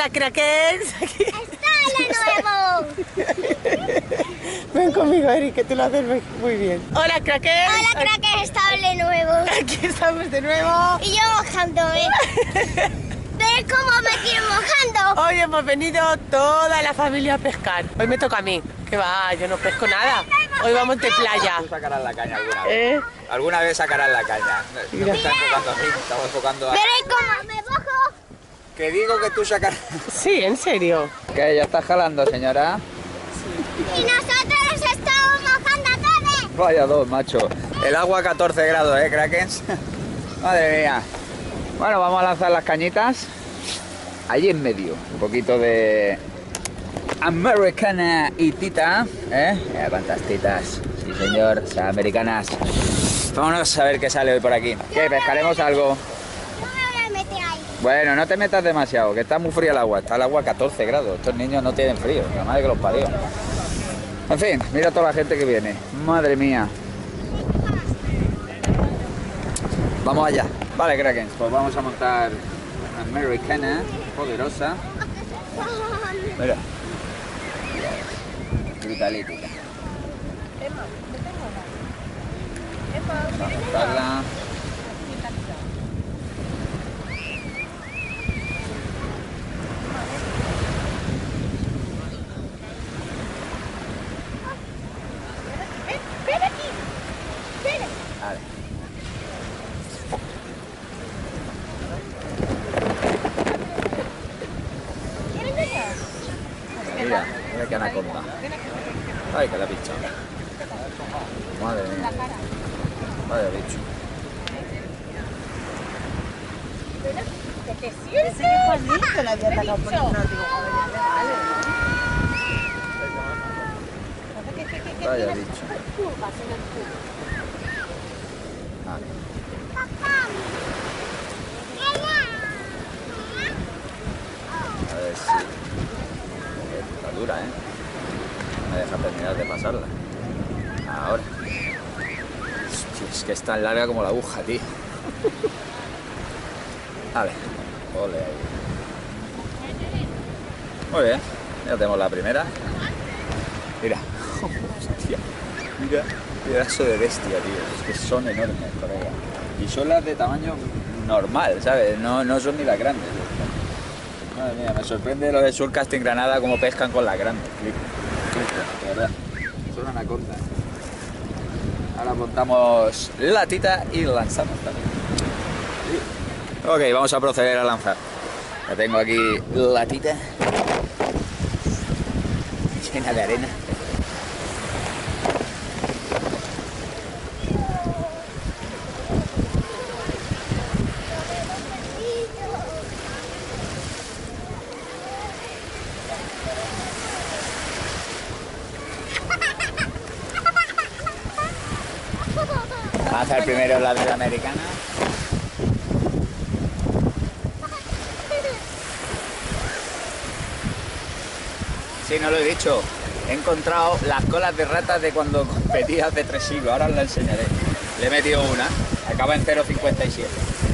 Hola, crackers. ¡Está nuevo! Ven conmigo, Eric, que tú lo haces muy bien. Hola, crackers. Hola, crackers, estable nuevo. Aquí estamos de nuevo. Y yo mojándome. ¿Ves cómo me quiero mojando? Hoy hemos venido toda la familia a pescar. Hoy me toca a mí. Que va, yo no pesco nada. Hoy vamos de playa. Tú sacarás la caña alguna vez. Alguna vez sacarás la caña. No me está enfocando a mí, estamos enfocando a... ¿Veréis cómo me mojo? Que digo que tú sacarás... Sí, en serio. ¿Qué? ¿Ya estás jalando, señora? Y nosotros estamos mojando todos. Vaya dos, macho. El agua a 14 grados, Krakens. Madre mía. Bueno, vamos a lanzar las cañitas. Allí en medio. Un poquito de... Americana y tita, Mira cuántas titas. Sí, señor, o sea, americanas. Vámonos a ver qué sale hoy por aquí. ¿Qué? ¿Pescaremos algo? No me voy a meter ahí. Bueno, no te metas demasiado, que está muy frío el agua. Está el agua a 14 grados. Estos niños no tienen frío, la madre que los parió. En fin, mira toda la gente que viene. Madre mía. Vamos allá. Vale, Krakens, pues vamos a montar una americana poderosa. Mira. Brutalítica. Vamos a montarla. Ven aquí. Ven. Vale. Mira, mira qué anaconda. Ay, que la picha. Madre mía. Vaya bicho. ¿Qué te sientes? Ese que Juanito le había atacado por el náutico. Vaya bicho. Vale. A ver si... Está dura, No me deja terminar de pasarla. Ahora. Hostia, es que es tan larga como la aguja, tío. Vale. Ole ahí. Muy bien. Ya tenemos la primera. Mira. Hostia. Mira. Pedazo de bestia, tío. Es que son enormes, colega. Y son las de tamaño normal, ¿sabes? No son ni las grandes. Madre mía, me sorprende lo de Surcasting Granada, cómo pescan con las grandes. Flipo, de verdad. Son anacondas. Ahora montamos la tita y lanzamos también. Ok, vamos a proceder a lanzar. Ya tengo aquí la tita llena de arena. Vamos a hacer primero la de la americana. Sí, no lo he dicho. He encontrado las colas de ratas de cuando competía hace 3 siglos. Ahora os la enseñaré. Le he metido una. Acaba en 0,57.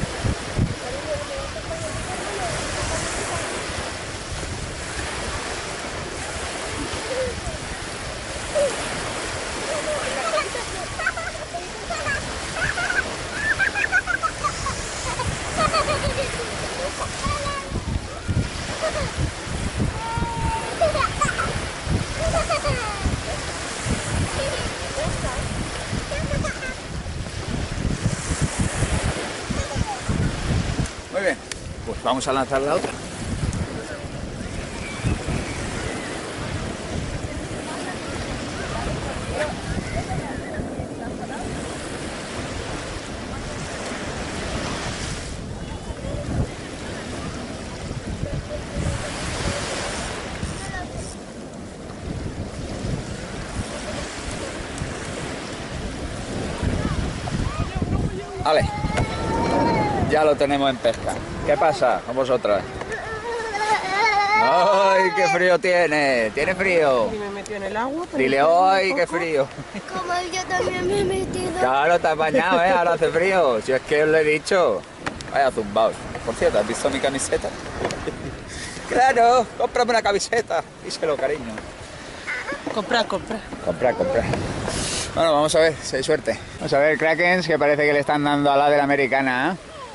Muy bien, pues vamos a lanzar la otra. Vale, ya lo tenemos en pesca. ¿Qué pasa con vosotras? ¡Ay, qué frío tiene! ¿Tiene frío? Y me metió en el agua. Dile, ¡ay, qué frío! Como yo también me he metido. Claro, te has bañado, ahora hace frío. Si es que os lo he dicho. Vaya zumbaos. Por cierto, ¿has visto mi camiseta? Claro, cómprame una camiseta. Díselo, cariño. Compra. Comprar. Bueno, vamos a ver si hay suerte. Vamos a ver, Krakens, que parece que le están dando a la de la americana.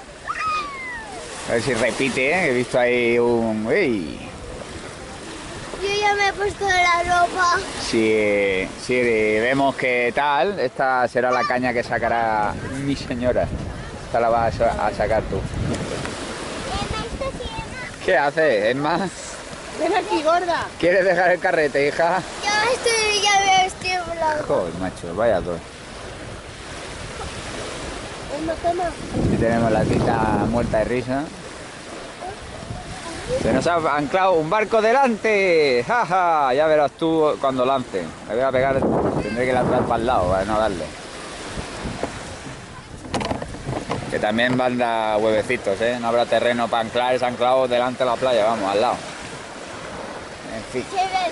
A ver si repite, ¿eh? He visto ahí un... ¡Ey! Yo ya me he puesto la ropa. Si vemos que tal, esta será la caña que sacará mi señora. Esta la vas a sacar tú. ¿Qué haces, Emma? Ven aquí, gorda. ¿Quieres dejar el carrete, hija? Ya me estoy blanco. Joder, macho, vaya dos. Toma. Aquí tenemos la tita muerta de risa. Se nos ha anclado un barco delante. ¡Ja! Ya verás tú cuando lance. Me voy a pegar, tendré que lanzar para el lado para no darle. Que también van a huevecitos, ¿eh? No habrá terreno para anclar, es anclado delante de la playa, vamos, al lado. En fin.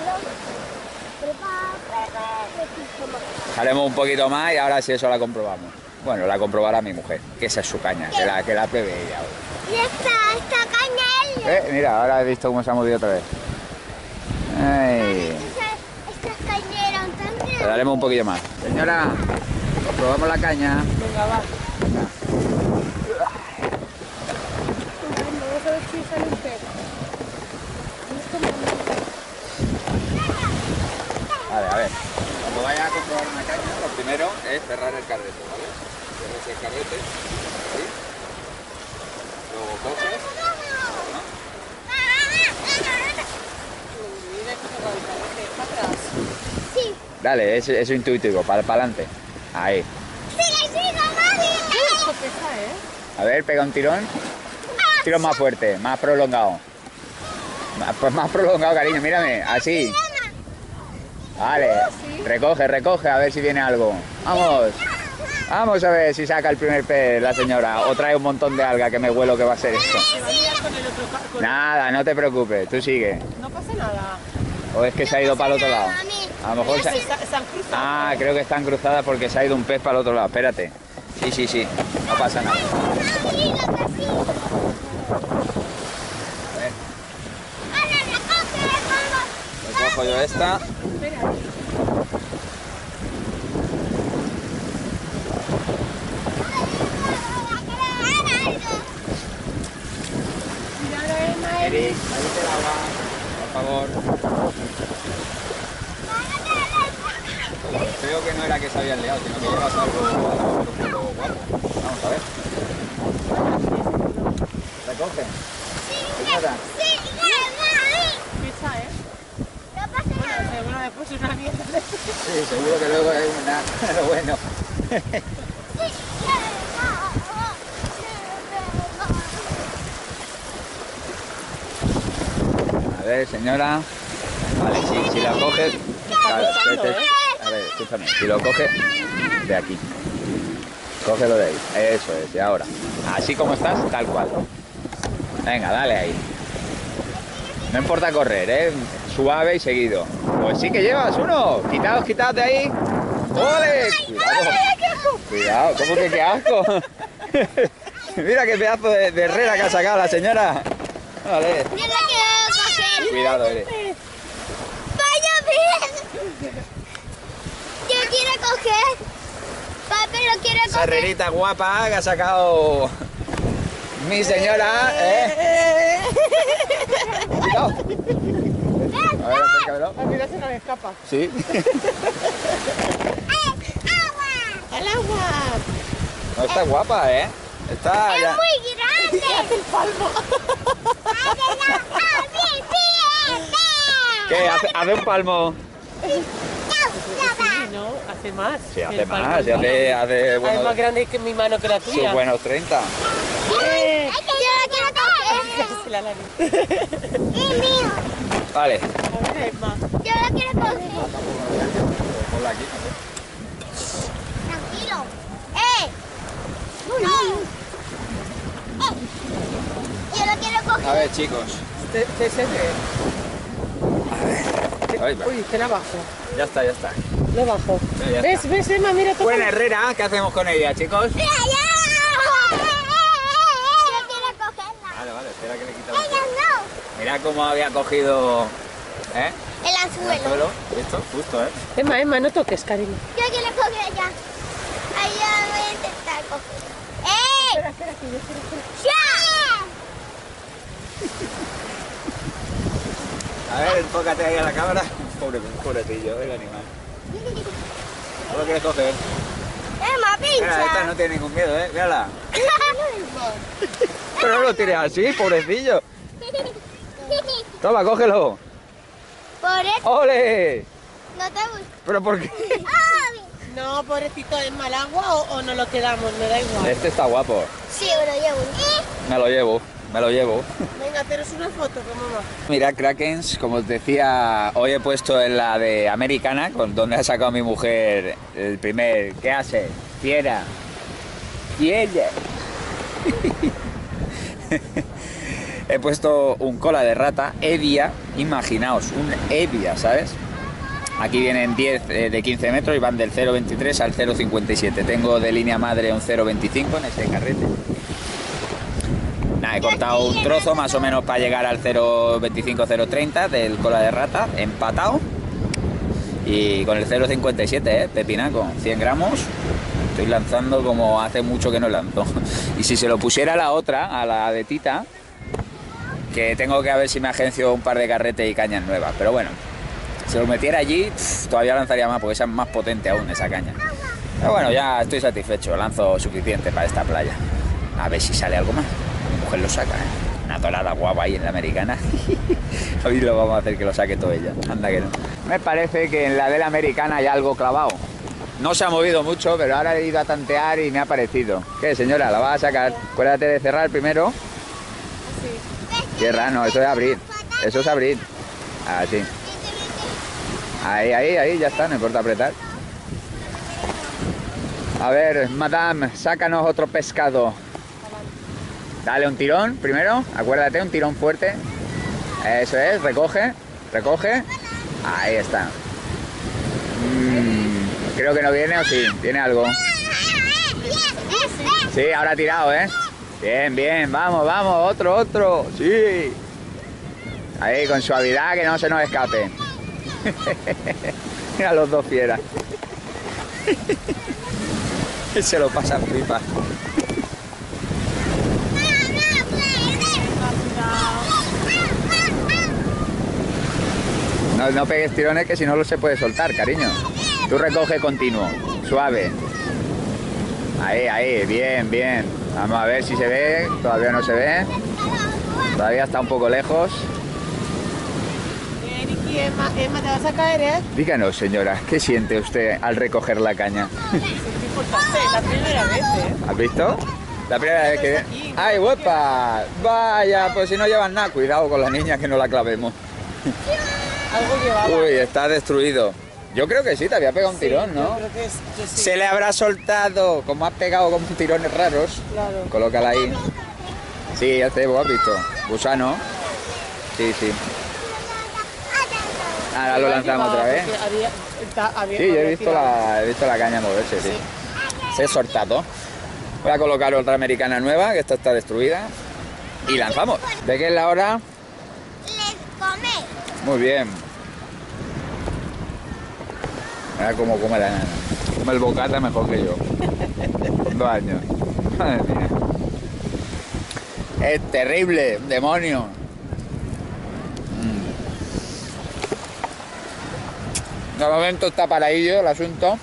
Haremos un poquito más y ahora sí eso la comprobamos. Bueno, la comprobará mi mujer, que esa es su caña, que la pruebe ella ahora. Y esta caña es... Mira, ahora he visto cómo se ha movido otra vez. Ay. Estas cañeras también. Le daremos un poquillo más. Señora, comprobamos la caña. Venga, va. Venga. Vamos a ver si sale un pez. Vale, a ver. Cuando vaya a comprobar una caña, lo primero es cerrar el carrete, ¿vale? Cierras el carrete, ¿sí? Luego coges. Sí. Dale, eso intuitivo, para adelante. Ahí. Sigue, mami. Esto pesa, ¿eh? A ver, pega un tirón. Tirón más fuerte, más prolongado. Pues más prolongado, cariño, mírame, así. Vale, recoge, a ver si viene algo. Vamos a ver si saca el primer pez la señora. O trae un montón de alga, que me huelo que va a ser esto. Nada, no te preocupes, tú sigue. No pasa nada. O es que se ha ido para el otro lado. A lo mejor Se han cruzado. Ah, creo que están cruzadas porque se ha ido un pez para el otro lado. Espérate. Sí, no pasa nada. A ver. Recojo yo esta. Eric, ahí te la va, por favor. Creo que no era que se habían liado, sino que llevas algo guapo. Vamos a ver. ¿Recoge? Señora. Pesa, ¿eh? No pasa nada. Bueno, después es una mierda. Sí, seguro que luego es una... bueno. A ver, señora. Vale, si la coges... A ver, escúchame. Si lo coges de aquí. Cógelo de ahí. Eso es, y ahora. Así como estás, tal cual. Venga, dale ahí. No importa correr, ¿eh? Suave y seguido. Pues sí que llevas uno. Quitaos de ahí. ¡Ole! Cuidado, ¿cómo que qué asco? Mira qué pedazo de herrera que ha sacado la señora. Vale. Yo la quiero coger. Cuidado, eres. Vaya bien. Yo quiero coger. Papi lo quiere Esa coger. herrerita guapa que ha sacado mi señora, ¿eh? Cuidado. A ver, acércamelo. Al final se nos escapa. Sí. ¡Al agua! No, está guapa, ¿eh? Está ya... Muy grande. ¡Hace el palmo! ¿Qué? ¿Hace un palmo? Sí, ¿no? Hace más. Sí, hace El palmo. más. Sí, hace Es bueno, más grande que mi mano que la sus tuya. buenos 30. Yo la quiero coger. Se la nariz. Es mío. Vale. A ver, Emma. Yo la quiero coger. Ponla aquí. Tranquilo. Yo la quiero coger. A ver, chicos. Te se ve. Ahí va. Uy, te la bajo. Ya está. Lo bajo. Ya ¿Ves, Emma? Mira, toca. Buena herrera, ¿qué hacemos con ella, chicos? ¡Mira, ya! Yo quiero cogerla. Vale, espera que le quito. Ella no. Mira cómo había cogido... ¿Eh? El anzuelo. Esto, justo, ¿eh? Emma, no toques, cariño. Yo quiero coger allá. Ahí ya voy a intentar coger. ¡Ey! Espera, que yo quiero... ¡Ya! A ver, enfócate ahí a la cámara. Pobrecillo, el animal. ¿No lo quieres coger? Emma, Mira, esta pincha. no tiene ningún miedo, ¿eh? Mírala. Pero no lo tires así, pobrecillo. Toma, cógelo. Por eso ¡Ole! no te gusta. ¿Pero por qué? ¡Ay! No, pobrecito, ¿es mal agua o no lo quedamos? Me da igual. Este está guapo. Sí, me lo llevo. Me lo llevo. Venga, haceros una foto con mamá. Mira, Krakens, como os decía, hoy he puesto en la de Americana, con donde ha sacado mi mujer el primer... ¿Qué hace? Fiera. Fiera. He puesto un cola de rata, Evia, imaginaos, un Evia, ¿sabes? Aquí vienen 10 de 15 metros y van del 0,23 al 0,57. Tengo de línea madre un 0,25 en ese carrete. Nada, he cortado un trozo más o menos para llegar al 0,25-0,30 del cola de rata, empatado. Y con el 0,57, pepinaco, 100 gramos. Estoy lanzando como hace mucho que no lanzo. Y si se lo pusiera a la otra, a la de Tita, que tengo que ver si me agencio un par de carretes y cañas nuevas. Pero bueno, si lo metiera allí, todavía lanzaría más, porque esa es más potente aún, esa caña. Pero bueno, ya estoy satisfecho, lanzo suficiente para esta playa. A ver si sale algo más. Mi mujer lo saca, ¿eh? Una dorada guapa ahí en la Americana. Hoy lo vamos a hacer que lo saque todo ella. Anda que no. Me parece que en la de la Americana hay algo clavado. No se ha movido mucho, pero ahora he ido a tantear y me ha parecido. ¿Qué, señora? ¿La vas a sacar? Acuérdate de cerrar primero. Cierra, no, eso es abrir. Eso es abrir. Así. Ahí, ya está, no importa apretar. A ver, madame, sácanos otro pescado. Dale un tirón primero, acuérdate, un tirón fuerte. Eso es, recoge. Ahí está. Creo que no viene, o sí, tiene algo. Sí, ahora ha tirado, ¿eh? Bien, vamos, otro. Sí. Ahí, con suavidad, que no se nos escape. Mira los dos fieras. Se lo pasan pipa. No pegues tirones, que si no se puede soltar, cariño. Tú recoge continuo, suave. Ahí, bien. Vamos a ver si se ve. Todavía no se ve. Todavía está un poco lejos. Ricky, Emma, ¿te vas a caer, eh? Díganos, señora, ¿qué siente usted al recoger la caña? Es importante, es la primera vez, ¿eh? ¿Has visto? La primera vez que... ¡Ay, guapa! Vaya, pues si no llevan nada, cuidado con la niña que no la clavemos. Algo llevaba. Uy, está destruido. Yo creo que sí, te había pegado un tirón, ¿no? Yo creo que yo sí. Se le habrá soltado, como has pegado con tirones raros. Claro. Colócala ahí. Sí, ya te has visto. Gusano. Sí. Ahora lo lanzamos otra vez. Sí, yo he visto la caña moverse, sí. Se ha soltado. Voy a colocar otra americana nueva, que esta está destruida. Y lanzamos. ¿De qué es la hora? Les come. Muy bien. Mira cómo come la nana. Come el bocata mejor que yo. Con 2 años. Madre mía. Es terrible, demonio. De momento está paradillo el asunto.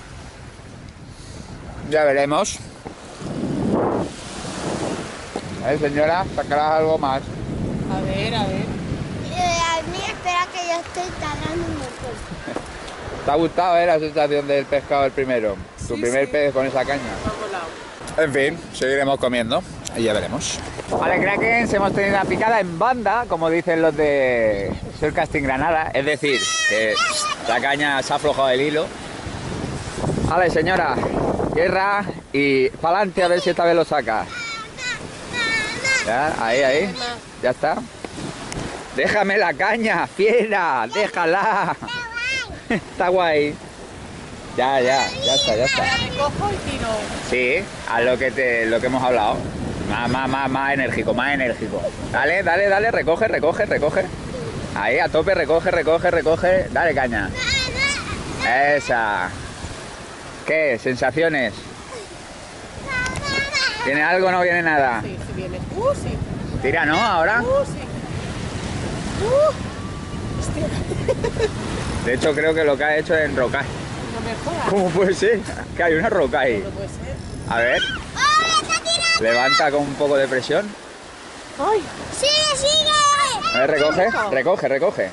Ya veremos. A ver, señora, sacarás algo más. A ver. A mí espera que yo estoy tardando un montón. ¿Te ha gustado la sensación del pescado el primero? Tu Sí, primer sí. pez con esa caña. Me ha volado. En fin, seguiremos comiendo y ya veremos. Vale, Krakens, hemos tenido una picada en banda, como dicen los de Surcasting Granada. Es decir, que la caña se ha aflojado el hilo. Vale, señora, tierra y para adelante a ver si esta vez lo saca. Ya, ahí, ya está. Déjame la caña, fiera, déjala. Está guay. Ya está. Ahora recojo y tiro. Sí, a lo que hemos hablado. Más enérgico, más enérgico. Dale, dale, dale, recoge, recoge, recoge. Ahí, a tope, recoge, recoge, recoge. Dale caña. Esa. ¿Qué? ¿Sensaciones? ¿Viene algo o no viene nada? Sí, sí viene. Sí. Tira, ¿no? Ahora. Sí. De hecho, creo que lo que ha hecho es enrocar. No me jodas. ¿Cómo puede ser? Que hay una roca ahí. No puede ser. A ver. Levanta con un poco de presión. ¡Ay! ¡Sigue, sigue! A ver, recoge, recoge, recoge.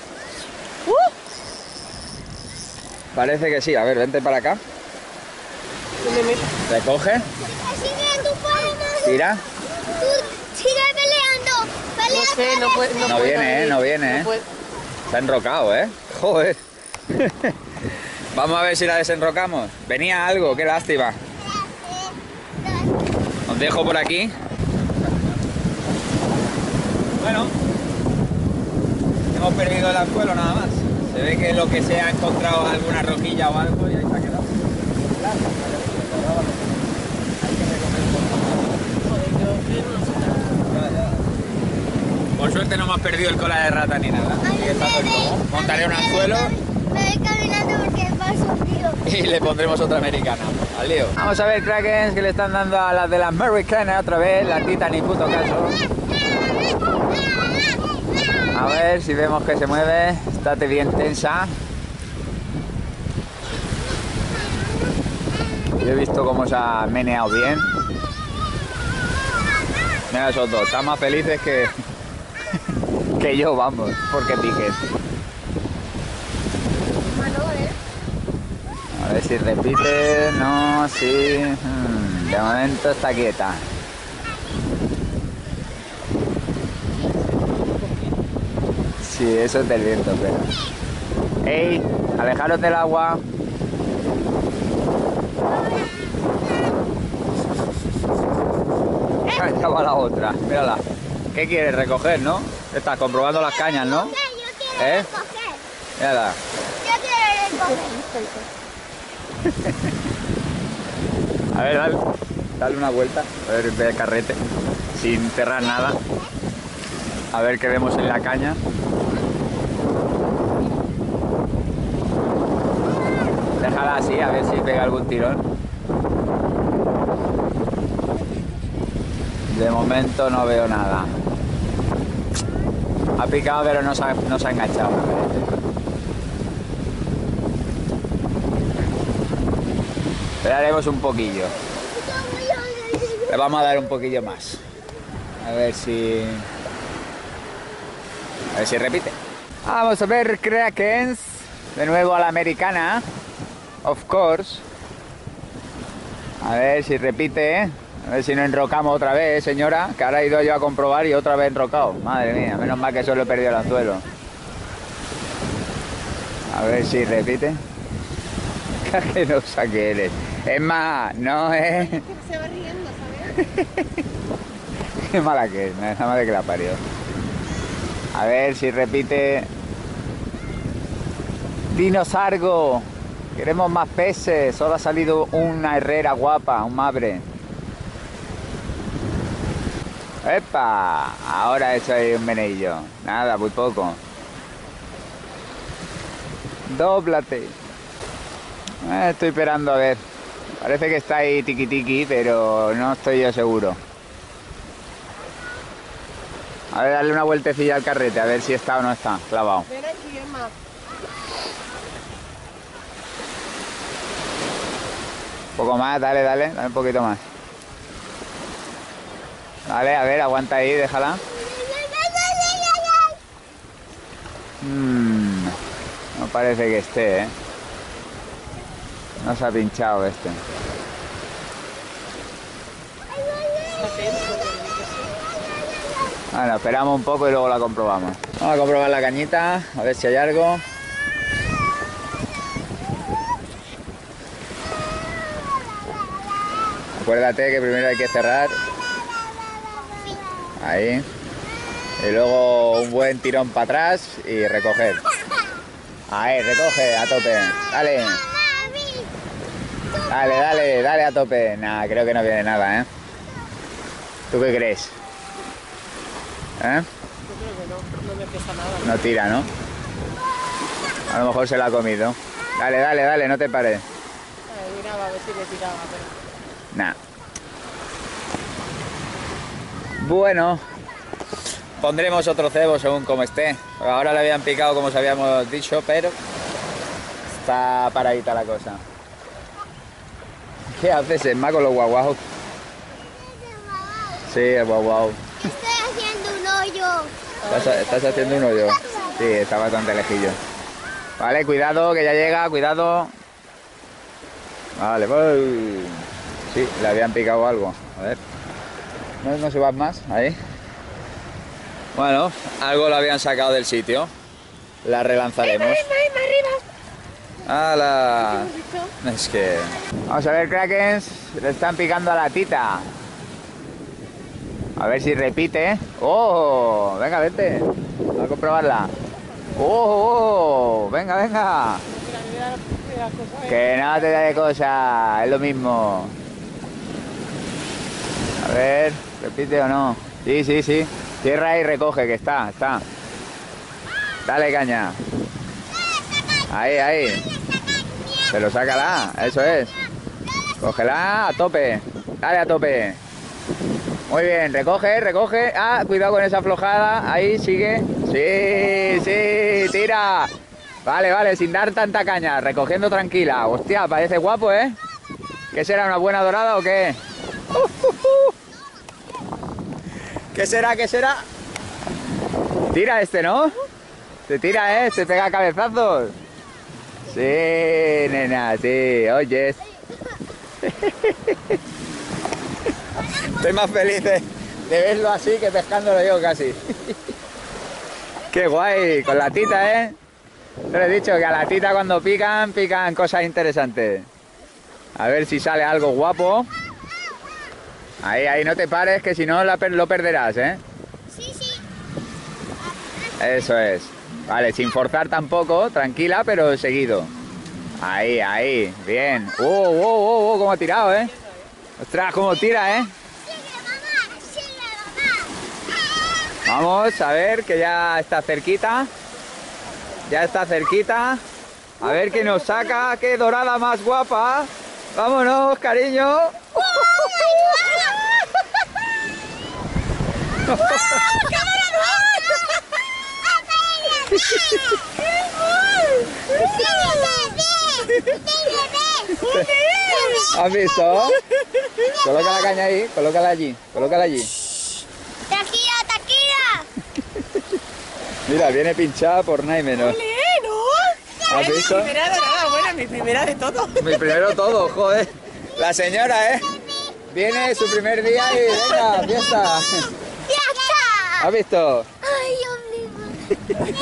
Parece que sí. A ver, vente para acá. No me meto. Recoge, ¡Sigue, tú puedes! tira. Tú sigue peleando. Pelea. No sé, no puede. No viene, no viene, No puede. Se ha enrocado, ¿eh? Joder. Vamos a ver si la desenrocamos. Venía algo, qué lástima. Os dejo por aquí. Bueno, hemos perdido el anzuelo nada más. Se ve que lo que se ha encontrado alguna roquilla o algo y ahí se ha quedado. Joder, yo no sé nada. Por suerte no hemos perdido el cola de rata ni nada. Sigue estando el como. Montaré un anzuelo Me voy caminando porque paso frío. y le pondremos otra americana. Al lío. Vamos a ver, Krakens, que le están dando a las de la americana otra vez. La tita ni puto caso. A ver si vemos que se mueve. Estate bien tensa. Yo he visto cómo se ha meneado bien. Mira esos dos, están más felices que, que yo, vamos, porque piquen. A ver si repite. No, sí. De momento está quieta. Sí, eso es del viento, pero... ¡Ey! ¡Alejaros del agua! Ya va la otra, mírala. ¿Qué quieres recoger, no? Estás comprobando las cañas, ¿no? Yo quiero ¿Eh? recoger. Mírala. Yo quiero recoger. A ver, dale una vuelta. A ver, ve el carrete. Sin cerrar nada. A ver qué vemos en la caña. Déjala así, a ver si pega algún tirón. De momento no veo nada. Ha picado pero no se ha enganchado. Esperaremos un poquillo. Le vamos a dar un poquillo más. A ver si repite. Vamos a ver, Krakens. De nuevo a la americana. Of course. A ver si repite, ¿eh? A ver si no enrocamos otra vez, señora. Que ahora he ido yo a comprobar y otra vez enrocado. Madre mía, menos mal que solo he perdido el anzuelo. A ver si repite. Que no saque eres. Es más, no es... Se va riendo, ¿sabes? Qué mala que es, nada más de que la parió. A ver si repite. Dinosargo. Queremos más peces. Solo ha salido una herrera guapa, un mabre. ¡Epa! Ahora he hecho ahí un meneillo. Nada, muy poco. Dóblate. Estoy esperando a ver. Parece que está ahí tiqui tiqui, pero no estoy yo seguro. A ver, darle una vueltecilla al carrete, a ver si está o no está clavado. Ven aquí, Emma. Un poco más, dale un poquito más. Vale, a ver, aguanta ahí, déjala. No parece que esté, ¿eh? No se ha pinchado este. Bueno, esperamos un poco y luego la comprobamos. Vamos a comprobar la cañita, a ver si hay algo. Acuérdate que primero hay que cerrar. Ahí. Y luego un buen tirón para atrás y recoger. Ahí, recoge a tope. Dale. Dale a tope. Nada, creo que no viene nada, ¿eh? ¿Tú qué crees? ¿Eh? Yo creo que no me pesa nada. No tira, ¿no? A lo mejor se lo ha comido. Dale, dale, dale, no te pares. Miraba a ver si me tiraba, pero... Nah. Bueno, pondremos otro cebo según como esté. Ahora le habían picado como os habíamos dicho, pero está paradita la cosa. ¿Qué haces, Emma, con los guaguaos? Sí, el guaguao. Estoy haciendo un hoyo. ¿Estás haciendo un hoyo? Sí, está bastante lejillo. Vale, cuidado, que ya llega, cuidado. Vale, voy. Sí, le habían picado algo. A ver. No se va más, ahí. Bueno, algo lo habían sacado del sitio. La relanzaremos. ¡Hala! Es que... Vamos a ver, Krakens. Le están picando a la tita. A ver si repite. ¡Oh! Venga, vente. Vamos a comprobarla. ¡Oh! Venga, venga. Que no te da de cosa. Es lo mismo. A ver, repite o no. Sí, sí, sí. Cierra y recoge, que está. Dale caña. Ahí, ahí. Pero sácala, eso es. Cógela a tope. Dale a tope. Muy bien, recoge, recoge. Ah, cuidado con esa aflojada. Ahí, sigue. Sí, sí, tira. Vale, vale, sin dar tanta caña. Recogiendo tranquila. Hostia, parece guapo, ¿eh? ¿Qué será, una buena dorada o qué? ¿Qué será, qué será? Tira este, ¿no? Se tira, ¿eh? Se pega cabezazos. Sí, nena, sí. Oyes. Estoy más feliz de verlo así que pescándolo yo casi. Qué guay, con la tita, ¿eh? Te lo he dicho, que a la tita cuando pican cosas interesantes. A ver si sale algo guapo. Ahí, ahí, no te pares, que si no lo perderás, ¿eh? Sí, sí. Eso es. Vale, sin forzar tampoco, tranquila, pero seguido. Ahí, ahí, bien. Cómo ha tirado, ¿eh? Ostras, cómo tira, ¿eh? Vamos, a ver, que ya está cerquita. Ya está cerquita. A ver qué nos saca. ¡Qué dorada más guapa! ¡Vámonos, cariño! ¿Has visto? Coloca la caña ahí, colócala allí, colócala allí. ¡Taquilla, taquilla! Mira, viene pinchada por nada y menos. ¿No? ¿Has visto? Mi primera dorada, buena, mi primera de todo. Mi primero todo, joder. La señora, ¿eh? Viene su primer día y venga, fiesta. ¡Ya está! ¿Has visto? ¡Ay, Dios mío!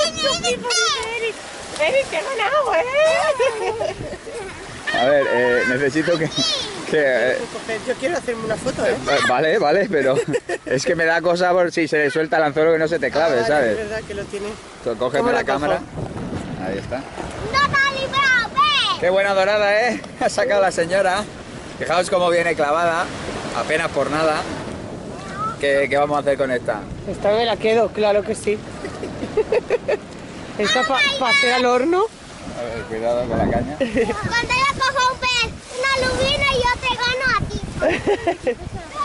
Eric, te he ganado, ¿eh? A ver, necesito que... Yo quiero hacerme una foto, ¿eh? Vale, vale, pero es que me da cosa por si se le suelta el anzuelo que no se te clave, vale, ¿sabes? Es verdad que lo tiene. Cógeme la cojo? cámara. Ahí está. ¡No te has librado, ve! Qué buena dorada, ¿eh? Ha sacado la señora. Fijaos cómo viene clavada, apenas por nada. ¿Qué vamos a hacer con esta? Esta me la quedo, claro que sí. Esta para hacer al horno. A ver, cuidado con la caña. Cuando yo cojo un pez, una lubina, yo te gano a ti.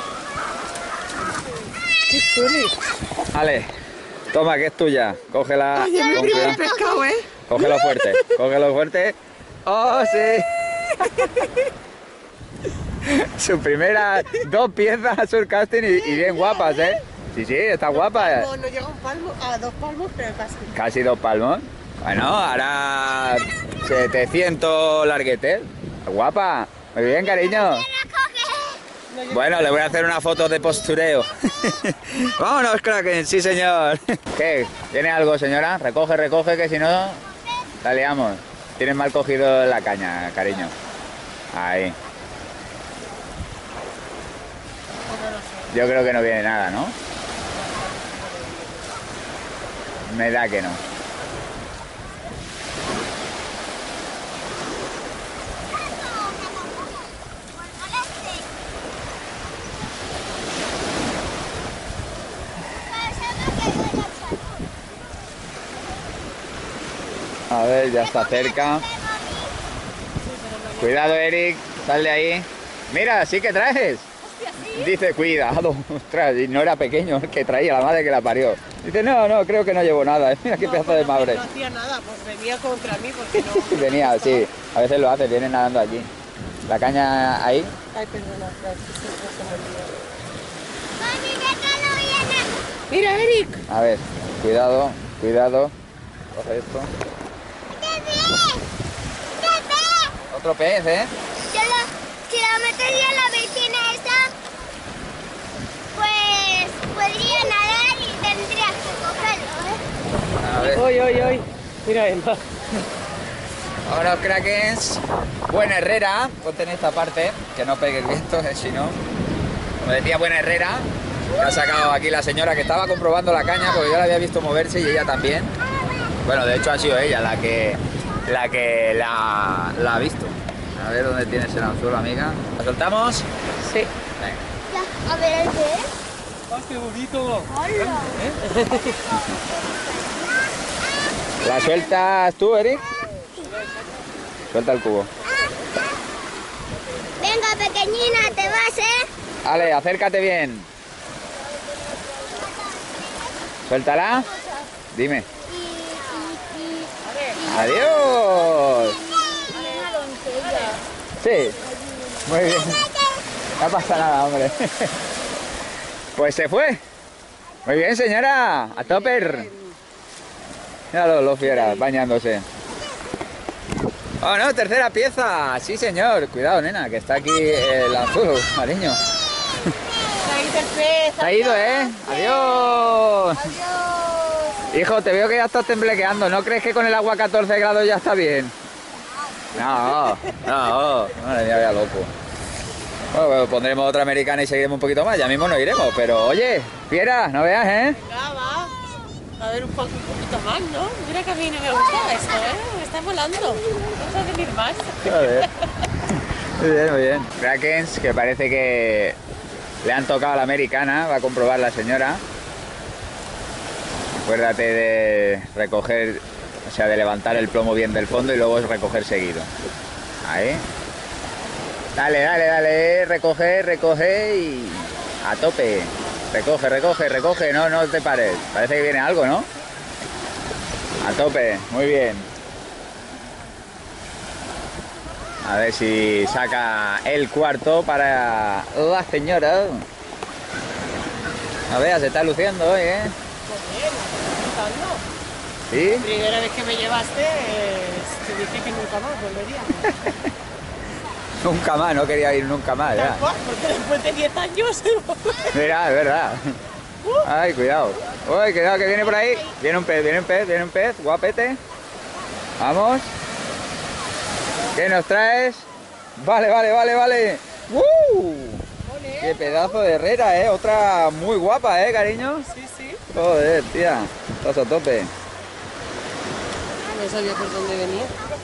¡Qué chuli! Vale, toma, que es tuya. Cógela. Oye, mi con primer cuidado. pescado, ¿eh? Cógelo fuerte, cógelo fuerte. ¡Oh, sí! Su primera 2 piezas surcasting y bien guapas, ¿eh? Sí, sí, está guapa. No llega a un palmo, a 2 palmos, pero casi. Casi 2 palmos. Bueno, ahora 700 larguetes. Guapa. Muy bien, cariño. Bueno, le voy a hacer una foto de postureo. Vámonos, Kraken, sí, señor. ¿Qué? ¿Tiene algo, señora? Recoge, recoge, que si no, la liamos. Tienes mal cogido la caña, cariño. Ahí. Yo creo que no viene nada, ¿no? Me da que no. A ver, ya está cerca. Cuidado, Eric, sal de ahí. Mira, sí que traes. Dice, cuidado. Ostras, y no era pequeño el que traía, la madre que la parió. Dice, no, creo que no llevo nada. Mira qué pedazo de madre. No hacía nada, pues venía contra mí porque no... Venía, sí, a veces lo hace, viene nadando aquí. La caña ahí. Ay, perdona, Mami, déjalo bien. Mira, Eric. A ver, cuidado, cuidado. Coge esto. Otro pez, ¿eh? Si la metería en la piscina esa, pues podría nadar y tendrías que cogerlo, ¿eh? A ver. Hoy. Mira, Emma. Ahora, Krakens. Buena Herrera. Ponte en esta parte, que no pegue el viento, si no. Como decía Buena Herrera, que ha sacado aquí la señora que estaba comprobando la caña, porque yo la había visto moverse y ella también. Bueno, de hecho ha sido ella la que la ha visto. A ver dónde tienes el anzuelo, amiga. ¿La soltamos? Sí. Venga. Ya, a ver el pez. ¡Ah, qué bonito! Hola. ¿La sueltas tú, Eric? Suelta el cubo. Venga, pequeñina, te vas, ¿eh? Ale, acércate bien. Suéltala. Dime. Adiós. Sí. Muy bien. No pasa nada, hombre. Pues se fue. Muy bien, señora. A topper. Míralo, los fieras, bañándose. Oh, no, tercera pieza. Sí, señor. Cuidado, nena, que está aquí el anzuelo, cariño. Se ha ido el pez. Se ha ido, ¿eh? Adiós. Hijo, te veo que ya estás temblequeando. ¿No crees que con el agua a 14 grados ya está bien? No. Madre mía, vaya loco. Bueno, pondremos otra americana y seguiremos un poquito más. Ya mismo no iremos, pero oye, fiera, no veas, ¿eh? Venga, va. A ver un poquito más, ¿no? Mira que a mí no me gusta esto, ¿eh? Me está volando. Vamos a venir más. Joder. Muy bien, muy bien. Krakens, que parece que le han tocado a la americana, va a comprobar la señora. Acuérdate de recoger, o sea, de levantar el plomo bien del fondo y luego recoger seguido. Ahí. Dale, recoge y a tope. Recoge, no te pares. Parece que viene algo, ¿no? A tope, muy bien. A ver si saca el cuarto para la señora. A ver, se está luciendo hoy, ¿eh? ¿Sí? La primera vez que me llevaste, te dije que nunca más volvería. Nunca más, no quería ir nunca más, ya. Porque después de 10 años... Mira, es verdad. Ay, cuidado. Uy, cuidado que viene por ahí. Viene un pez, guapete. Vamos. ¿Qué nos traes? Vale. Qué pedazo de herrera, otra muy guapa, cariño. Sí. Joder, tía. Estás a tope. No sabía por dónde venía.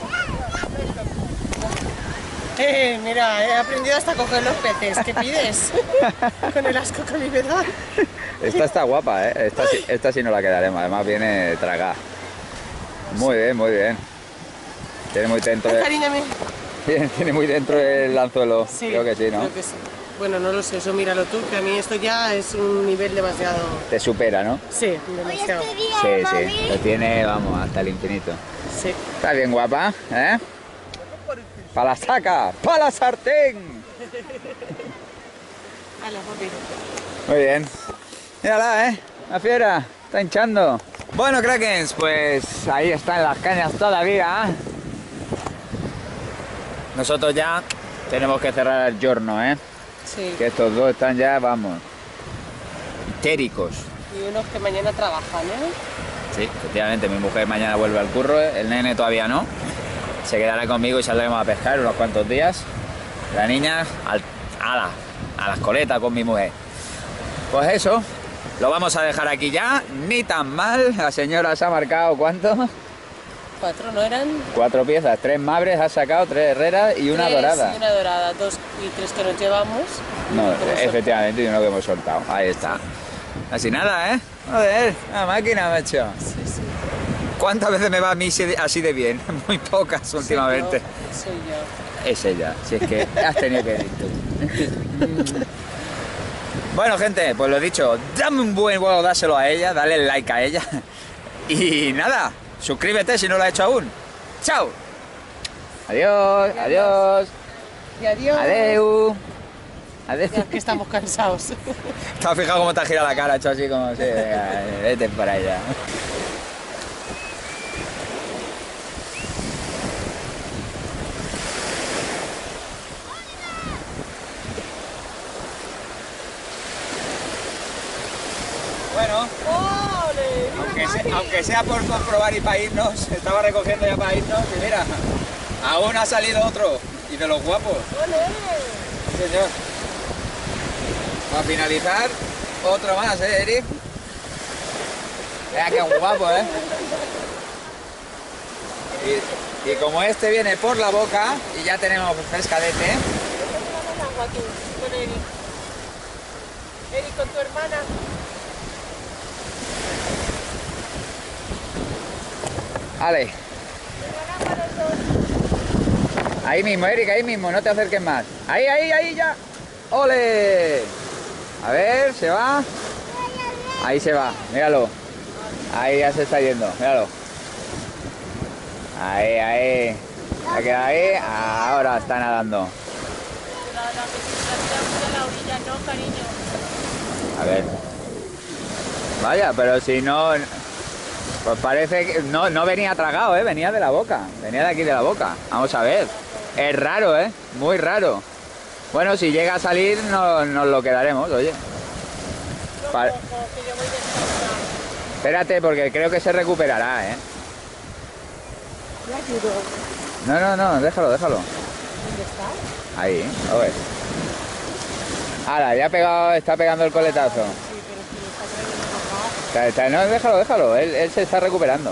Mira, he aprendido hasta a coger los peces. ¿Qué pides? Con el asco que a mí me da. Esta está guapa, Esta sí no la quedaremos. Además viene tragada. Muy bien. Tiene muy dentro. Cariñame. Tiene muy dentro el anzuelo. Sí, creo que sí, ¿no? Creo que sí. Bueno, no lo sé, eso míralo tú, que a mí esto ya es un nivel demasiado... Te supera, ¿no? Sí, Hoy demasiado. este día, Sí, mami. lo tiene, vamos, hasta el infinito. Sí. Está bien guapa, ¿eh? ¡Para la saca! ¡Para la sartén! Hala, papi. Muy bien. Mírala, la fiera, está hinchando. Bueno, Krakens, pues ahí están las cañas todavía. Nosotros ya tenemos que cerrar el giorno, Sí. que estos dos están ya, vamos, histéricos. Y unos que mañana trabajan, Sí, efectivamente, mi mujer mañana vuelve al curro, el nene todavía no. Se quedará conmigo y saldremos a pescar unos cuantos días. La niña a las coletas con mi mujer. Pues eso, lo vamos a dejar aquí ya, ni tan mal. La señora se ha marcado, ¿cuánto? 4, ¿no eran? 4 piezas, 3 mabres ha sacado, 3 herreras y una 3 dorada. Y una dorada, 2 y 3 que nos llevamos. No, Hemos efectivamente, y uno que hemos soltado. Ahí está. Así nada, Joder, una máquina, macho. soltado. Sí. ¿Cuántas veces me va a mí así de bien? Muy pocas últimamente. Soy yo. Es ella, si es que has tenido que ir tú. Bueno, gente, pues lo dicho, dame un buen huevo, dáselo a ella, dale el like a ella. Y nada, suscríbete si no lo has hecho aún. ¡Chao! Adiós, adiós. Y adiós. Adeu. Adeu. Ya que estamos cansados. ¿Te has fijado cómo te ha girado la cara, hecho así como si venga, vete para allá? Bueno, aunque sea por comprobar y para irnos, estaba recogiendo ya para irnos y mira, aún ha salido otro y de los guapos. Sí, señor. Para finalizar, otro más, Eric. Mira qué guapo, Y como este viene por la boca y ya tenemos pescadete. Con Eric. Eric, con tu hermana. Vale. Ahí mismo, Eric, ahí mismo, no te acerques más. Ahí, ahí, ahí ya. ¡Ole! A ver, ¿se va? Ahí se va, míralo. Ahí ya se está yendo, míralo. Ahí, ahí. Se queda ahí, ahora está nadando. A ver. Vaya, pero si no... Pues parece que no venía tragado, venía de la boca. Venía de aquí de la boca. Vamos a ver. Es raro, muy raro. Bueno, si llega a salir nos lo quedaremos, oye. Espérate, porque creo que se recuperará, No, déjalo. ¿Dónde está? Ahí, lo ves. Ahora, ya está pegando el coletazo. No, déjalo, él se está recuperando.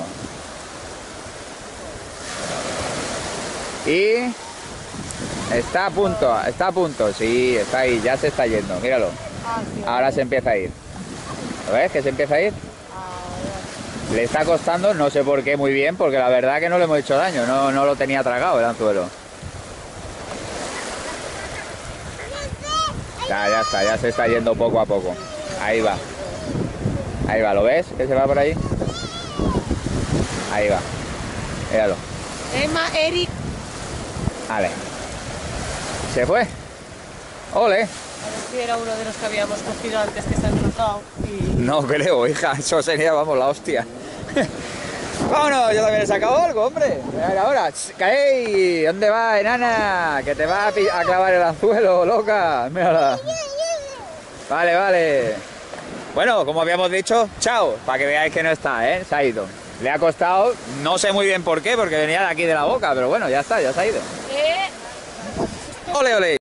Y está a punto, sí, está ahí, ya se está yendo, míralo. Ahora se empieza a ir. ¿Lo ves que se empieza a ir? Le está costando, no sé por qué muy bien, porque la verdad que no le hemos hecho daño, no lo tenía tragado el anzuelo. Ya está, ya se está yendo poco a poco. Ahí va, ¿lo ves? Que se va por ahí. Ahí va, míralo. Emma, Eric. Vale. Se fue. Ole. A ver si era uno de los que habíamos cogido antes que se han cruzado. No creo, hija, eso sería, vamos, la hostia. Vámonos, yo también he sacado algo, hombre. A ver ahora. ¡Caey! ¿Dónde va, enana? Que te va a clavar el anzuelo, loca. Mírala. Vale. Bueno, como habíamos dicho, chao, para que veáis que no está, se ha ido. Le ha costado, no sé muy bien por qué, porque venía de aquí de la boca, pero bueno, ya está, ya se ha ido. Ole.